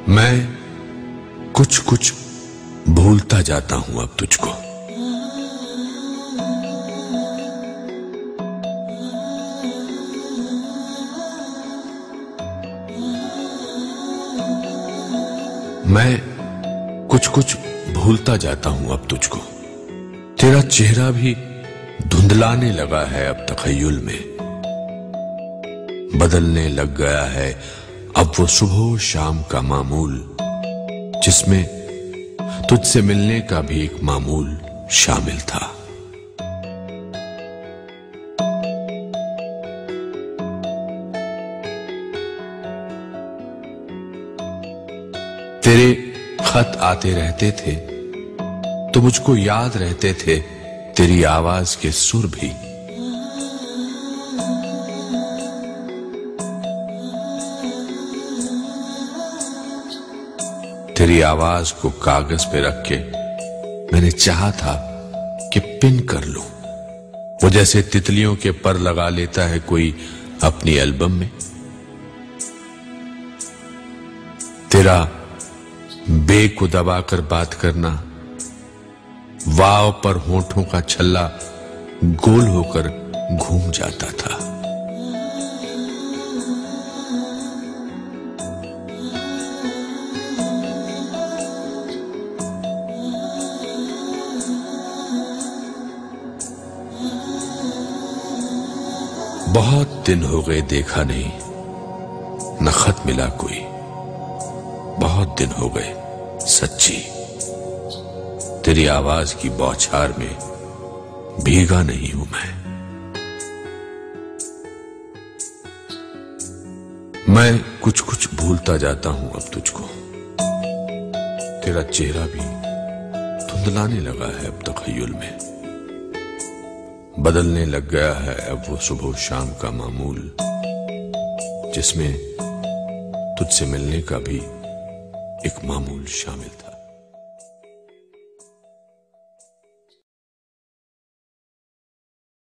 मैं कुछ कुछ भूलता जाता हूं अब तुझको। मैं कुछ कुछ भूलता जाता हूं अब तुझको। तेरा चेहरा भी धुंधलाने लगा है अब तखय्युल में। बदलने लग गया है अब वो सुबह शाम का मामूल, जिसमें तुझसे मिलने का भी एक मामूल शामिल था। तेरे खत आते रहते थे तो मुझको याद रहते थे तेरी आवाज के सुर भी। तेरी आवाज को कागज पे रख के मैंने चाहा था कि पिन कर लूं, वो जैसे तितलियों के पर लगा लेता है कोई अपनी एल्बम में। तेरा बे को दबाकर बात करना, वाव पर होठों का छल्ला गोल होकर घूम जाता था। बहुत दिन हो गए देखा नहीं, न खत मिला कोई। बहुत दिन हो गए सच्ची, तेरी आवाज की बौछार में भीगा नहीं हूं मैं कुछ कुछ भूलता जाता हूं अब तुझको। तेरा चेहरा भी धुंधलाने लगा है अब तखय्युल में। बदलने लग गया है अब वो सुबह शाम का मामूल, जिसमें तुझसे मिलने का भी एक मामूल शामिल था।